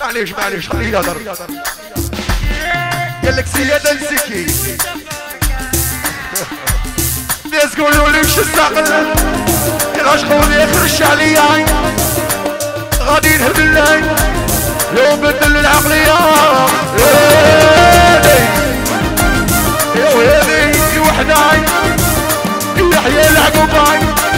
معليش خليه يهدر. قال لك سيادة نسكي الناس قولوا لي وش الساقل يغشقوني يخرش عليا غادي نهبل يوم بدل العقلية يا ويلي في وحداي يحيى العقوباي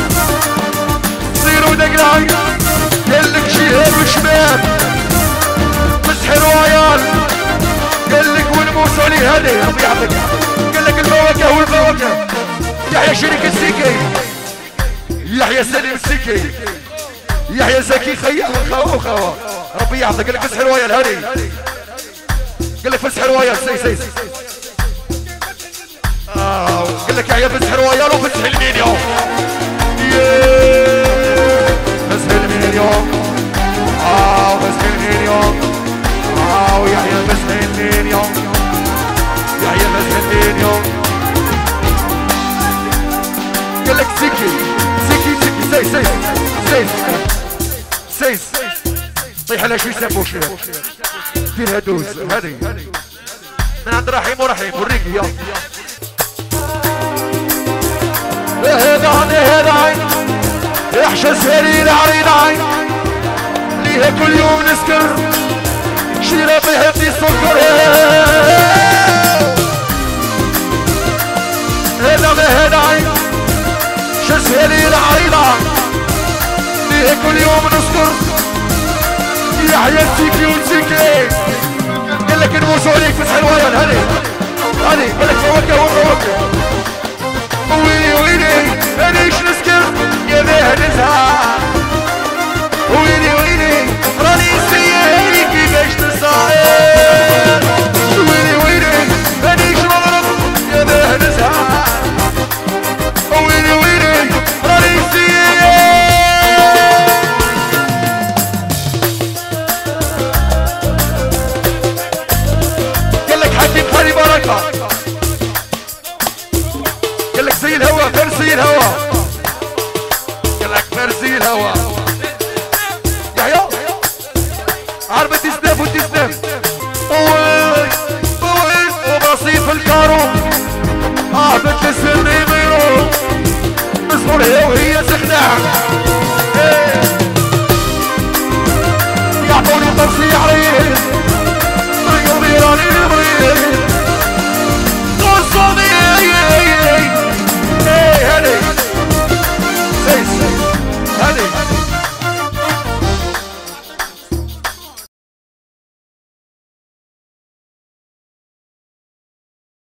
صيروا دقلاي قال لك شهاب وشمال مسحر وعيال قال لك والموصلي هذي ربي يعطيك قال لك الفواكه والفواكه يحيى شريك السكي يحيى سليم السكي يحيى زكي خيا خوا ربي يعطيك. قال لك فسح الويال هذي قال لك فسح الويال سيس قال لك يحيى فسح الويال وفسح المليون فسح المليون فسح المليون يحيى فسح المليون يحيى فسح المليون. قال لك سكي سيس طيح على شو يسموه شو ديرها دوز هذه من عند رحيم ورحيم وريك هذا عين يحشى سهري عريض عين ليها كل يوم نسكر شيرة بيحبني السكر هذا عين شسهري العريضة ليها كل يوم نسكر يحيى السيكي والسيكي قال لك نبوسوا عليك فسح الويل هذه قال لك فواكه وفواكه ويلي انا ايش نسكر يا بيه نزهق ويلي راني سيالي كيفاش نصاير ويلي انا ايش نغرق يا بيه نزهق ويلي راني سيالي. قال لك حكيم خالي بركه قال لك زي الهوا فرسي الهوا قال لك فرسي الهوا يحيى عرب الدسناف والدسناف وبصيف الكارو هابط السري ميرو اصبر هي وهي سخنة يعطوني طرسي على